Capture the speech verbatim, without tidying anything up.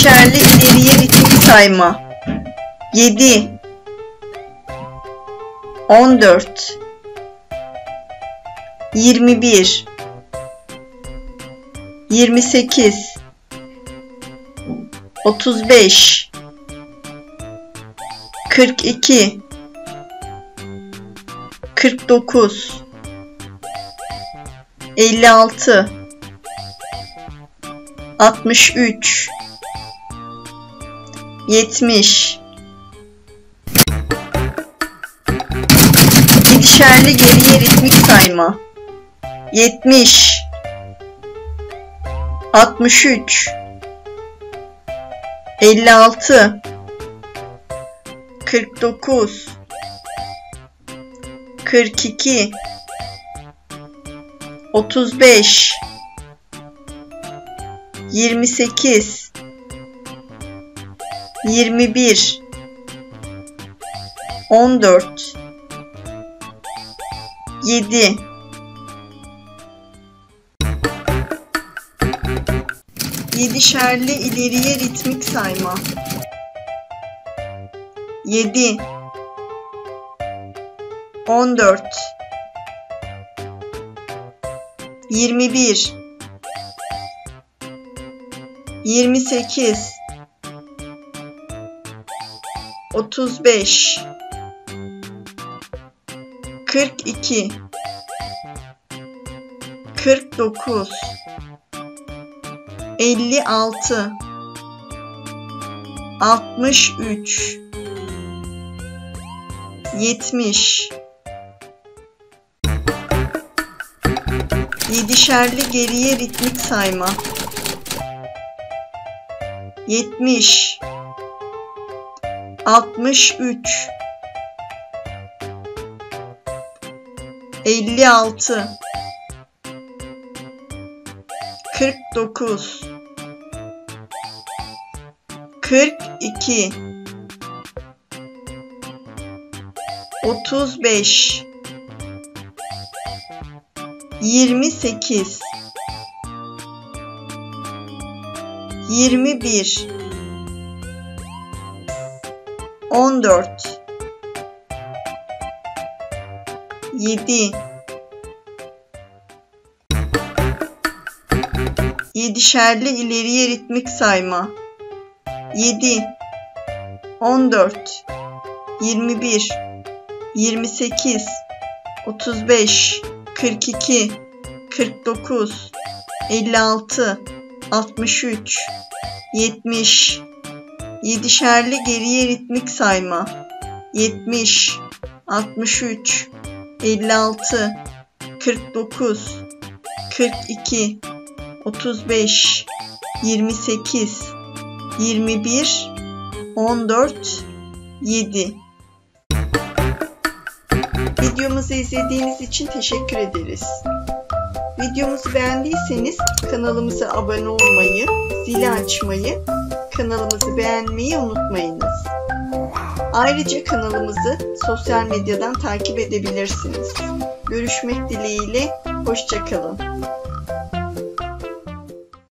yedişerli ileriye ritmik sayma. Yedi, on dört, yirmi bir, yirmi sekiz, otuz beş, kırk iki, kırk dokuz, elli altı, altmış üç, yetmiş. Yedişerli geriye ritmik sayma. yetmiş, altmış üç, elli altı, kırk dokuz, kırk iki, otuz beş, yirmi sekiz, yirmi bir, on dört, yedi. Yedişerli ileriye ritmik sayma. Yedi, on dört, yirmi bir, yirmi sekiz, otuz beş, kırk iki, kırk dokuz, elli altı, altmış üç, yetmiş. Yedişerli geriye ritmik sayma. yetmiş, altmış üç, elli altı, kırk dokuz, kırk iki, otuz beş, yirmi sekiz, yirmi bir, on dört, yedi. Yedişerli ileriye ritmik sayma. Yedi, on dört, yirmi bir, yirmi sekiz, otuz beş, kırk iki, kırk dokuz, elli altı, altmış üç, yetmiş. Yedişerli geriye ritmik sayma. yetmiş, altmış üç, elli altı, kırk dokuz, kırk iki, otuz beş, yirmi sekiz, yirmi bir, on dört, yedi. Videomuzu izlediğiniz için teşekkür ederiz. Videomuzu beğendiyseniz kanalımıza abone olmayı, zili açmayı, kanalımızı beğenmeyi unutmayınız. Ayrıca kanalımızı sosyal medyadan takip edebilirsiniz. Görüşmek dileğiyle, hoşça kalın.